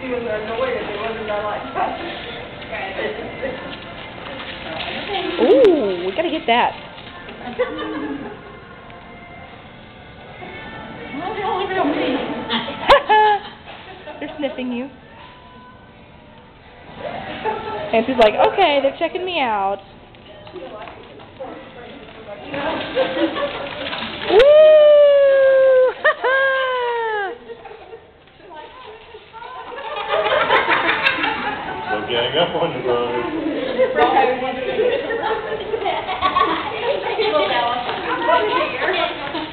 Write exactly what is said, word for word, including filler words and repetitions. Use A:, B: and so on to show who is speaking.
A: was annoyed if it wasn't done like that.
B: Ooh, we gotta get that. They're sniffing you. And she's like, okay, they're checking me out. Woo!
C: Don't gang up on you, brother.
A: Well,